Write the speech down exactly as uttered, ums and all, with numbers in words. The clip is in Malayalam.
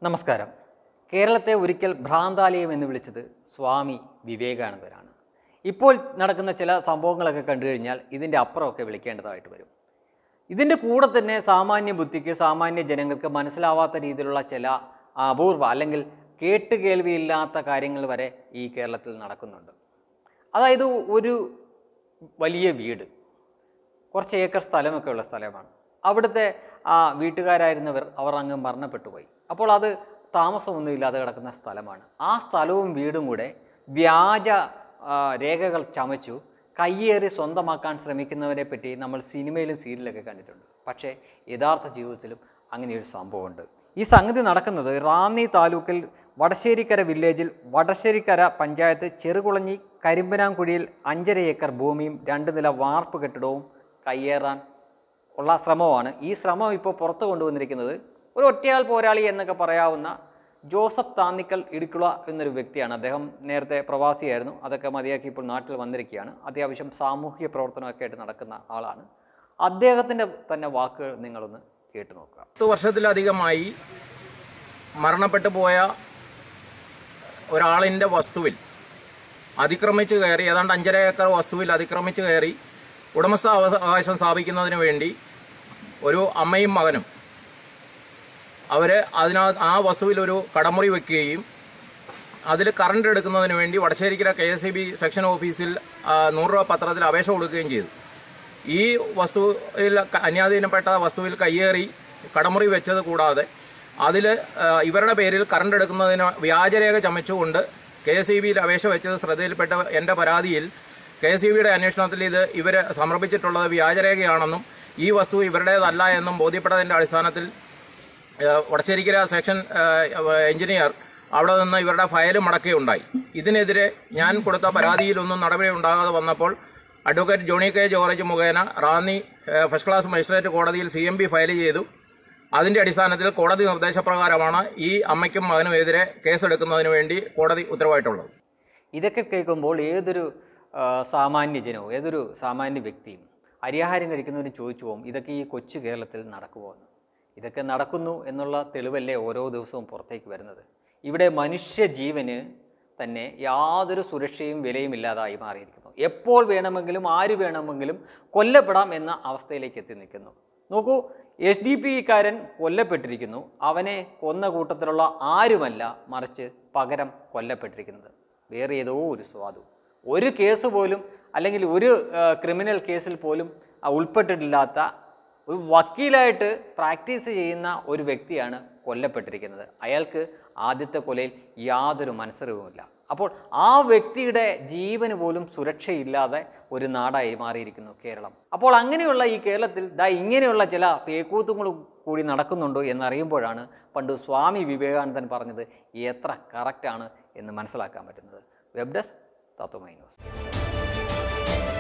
നമസ്കാരം. കേരളത്തെ ഒരിക്കൽ ഭ്രാന്താലയം എന്ന് വിളിച്ചത് സ്വാമി വിവേകാനന്ദനാണ്. ഇപ്പോൾ നടക്കുന്ന ചില സംഭവങ്ങളൊക്കെ കണ്ടു കഴിഞ്ഞാൽ ഇതിൻ്റെ അപ്പുറമൊക്കെ വിളിക്കേണ്ടതായിട്ട് വരും. ഇതിൻ്റെ കൂടെ തന്നെ സാമാന്യ ബുദ്ധിക്ക് സാമാന്യ ജനങ്ങൾക്ക് മനസ്സിലാവാത്ത രീതിയിലുള്ള ചില അപൂർവ അല്ലെങ്കിൽ കേട്ടുകേൾവിയില്ലാത്ത കാര്യങ്ങൾ വരെ ഈ കേരളത്തിൽ നടക്കുന്നുണ്ട്. അതായത് ഒരു വലിയ വീട്, കുറച്ച് ഏക്കർ സ്ഥലമൊക്കെ ഉള്ള സ്ഥലമാണ്. അവിടുത്തെ ആ വീട്ടുകാരായിരുന്നവർ അവർ അങ്ങ് മരണപ്പെട്ടു പോയി. അപ്പോൾ അത് താമസമൊന്നും ഇല്ലാതെ കിടക്കുന്ന സ്ഥലമാണ്. ആ സ്ഥലവും വീടും കൂടെ വ്യാജ രേഖകൾ ചമച്ചു കയ്യേറി സ്വന്തമാക്കാൻ ശ്രമിക്കുന്നവരെ പറ്റി നമ്മൾ സിനിമയിലും സീരിയലൊക്കെ കണ്ടിട്ടുണ്ട്. പക്ഷേ യഥാർത്ഥ ജീവിതത്തിലും അങ്ങനെയൊരു സംഭവമുണ്ട്. ഈ സംഗതി നടക്കുന്നത് റാന്നി താലൂക്കിൽ വടശ്ശേരിക്കര വില്ലേജിൽ വടശ്ശേരിക്കര പഞ്ചായത്ത് ചെറുകുളഞ്ഞി കരിമ്പനാംകുഴിയിൽ അഞ്ചര ഏക്കർ ഭൂമിയും രണ്ട് നില വാർപ്പ് കെട്ടിടവും കയ്യേറാൻ ഉള്ള ശ്രമമാണ്. ഈ ശ്രമം ഇപ്പോൾ പുറത്തു കൊണ്ടുവന്നിരിക്കുന്നത് ഒരു ഒറ്റയാൾ പോരാളി എന്നൊക്കെ പറയാവുന്ന ജോസഫ് താന്നിക്കൽ ഇടുക്കുള എന്നൊരു വ്യക്തിയാണ്. അദ്ദേഹം നേരത്തെ പ്രവാസിയായിരുന്നു. അതൊക്കെ മതിയാക്കി ഇപ്പോൾ നാട്ടിൽ വന്നിരിക്കുകയാണ്. അത്യാവശ്യം സാമൂഹിക പ്രവർത്തനമൊക്കെ ആയിട്ട് നടക്കുന്ന ആളാണ്. അദ്ദേഹത്തിൻ്റെ തന്നെ വാക്കുകൾ നിങ്ങളൊന്ന് കേട്ടു നോക്കുക. പത്ത് വർഷത്തിലധികമായി മരണപ്പെട്ടു പോയ ഒരാളിൻ്റെ വസ്തുവിൽ അതിക്രമിച്ച് കയറി, ഏതാണ്ട് അഞ്ചര ഏക്കർ വസ്തുവിൽ അതിക്രമിച്ച് കയറി ഉടമസ്ഥാവകാശം സ്ഥാപിക്കുന്നതിന് വേണ്ടി ഒരു അമ്മയും മകനും അവർ അതിനകത്ത് ആ വസ്തുവിൽ ഒരു കടമുറി വയ്ക്കുകയും അതിൽ കറണ്ട് എടുക്കുന്നതിന് വേണ്ടി Vadasserikkara K S E B section ഓഫീസിൽ നൂറ് രൂപ പത്രത്തിൽ അപേക്ഷ കൊടുക്കുകയും ചെയ്തു. ഈ വസ്തുവിൽ അന്യാധീനപ്പെട്ട വസ്തുവിൽ കയ്യേറി കടമുറി വെച്ചത് കൂടാതെ അതിൽ ഇവരുടെ പേരിൽ കറണ്ട് എടുക്കുന്നതിന് വ്യാജരേഖ ചമച്ചുകൊണ്ട് കെ എസ് ഇ ബിയിൽ അപേക്ഷ വെച്ചത് ശ്രദ്ധയിൽപ്പെട്ട എൻ്റെ പരാതിയിൽ കെ എസ് ഇ ബിയുടെ അന്വേഷണത്തിൽ ഇത് ഇവർ സമർപ്പിച്ചിട്ടുള്ളത് വ്യാജരേഖയാണെന്നും ഈ വസ്തു ഇവരുടേതല്ല എന്നും ബോധ്യപ്പെട്ടതിൻ്റെ അടിസ്ഥാനത്തിൽ വടശ്ശേരിക്കര സെക്ഷൻ എഞ്ചിനീയർ അവിടെ നിന്ന് ഇവരുടെ ഫയൽ മടക്കുകയുണ്ടായി. ഇതിനെതിരെ ഞാൻ കൊടുത്ത പരാതിയിലൊന്നും നടപടി ഉണ്ടാകാതെ വന്നപ്പോൾ അഡ്വക്കേറ്റ് ജോണി കെ ജോർജ് മുഖേന റാന്നി ഫസ്റ്റ് ക്ലാസ് മജിസ്ട്രേറ്റ് കോടതിയിൽ സി എം ബി ഫയൽ ചെയ്തു. അതിൻ്റെ അടിസ്ഥാനത്തിൽ കോടതി നിർദ്ദേശപ്രകാരമാണ് ഈ അമ്മയ്ക്കും മകനും എതിരെ കേസെടുക്കുന്നതിന് വേണ്ടി കോടതി ഉത്തരവായിട്ടുള്ളത്. ഇതൊക്കെ കേൾക്കുമ്പോൾ ഏതൊരു സാമാന്യജനവും ഏതൊരു സാമാന്യ വ്യക്തിയും അരിയാഹാരം കഴിക്കുന്നവരും ചോദിച്ചു പോകും, ഇതൊക്കെ ഈ കൊച്ചു കേരളത്തിൽ നടക്കുമോ എന്ന്. ഇതൊക്കെ നടക്കുന്നു എന്നുള്ള തെളിവല്ലേ ഓരോ ദിവസവും പുറത്തേക്ക് വരുന്നത്. ഇവിടെ മനുഷ്യജീവന് തന്നെ യാതൊരു സുരക്ഷയും വിലയും ഇല്ലാതായി മാറിയിരിക്കുന്നു. എപ്പോൾ വേണമെങ്കിലും ആര് വേണമെങ്കിലും കൊല്ലപ്പെടാം എന്ന അവസ്ഥയിലേക്ക് എത്തി നിൽക്കുന്നു. നോക്കൂ, എസ് ഡി പി കാരൻ കൊല്ലപ്പെട്ടിരിക്കുന്നു. അവനെ കൊന്ന കൂട്ടത്തിലുള്ള ആരുമല്ല, മറിച്ച് പകരം കൊല്ലപ്പെട്ടിരിക്കുന്നത് വേറെ ഏതോ ഒരു സ്വാദു. ഒരു കേസ് പോലും അല്ലെങ്കിൽ ഒരു ക്രിമിനൽ കേസിൽ പോലും ഉൾപ്പെട്ടിട്ടില്ലാത്ത ഒരു വക്കീലായിട്ട് പ്രാക്ടീസ് ചെയ്യുന്ന ഒരു വ്യക്തിയാണ് കൊല്ലപ്പെട്ടിരിക്കുന്നത്. അയാൾക്ക് ആദ്യത്തെ കൊലയിൽ യാതൊരു മനസ്സറിവുമില്ല. അപ്പോൾ ആ വ്യക്തിയുടെ ജീവന് പോലും സുരക്ഷയില്ലാതെ ഒരു നാടായി മാറിയിരിക്കുന്നു കേരളം. അപ്പോൾ അങ്ങനെയുള്ള ഈ കേരളത്തിൽ ദാ ഇങ്ങനെയുള്ള ചില പേക്കൂത്തുകളും കൂടി നടക്കുന്നുണ്ടോ എന്നറിയുമ്പോഴാണ് പണ്ട് സ്വാമി വിവേകാനന്ദൻ പറഞ്ഞത് എത്ര കറക്റ്റാണ് എന്ന് മനസ്സിലാക്കാൻ പറ്റുന്നത്. Web desk Tatwamayi news.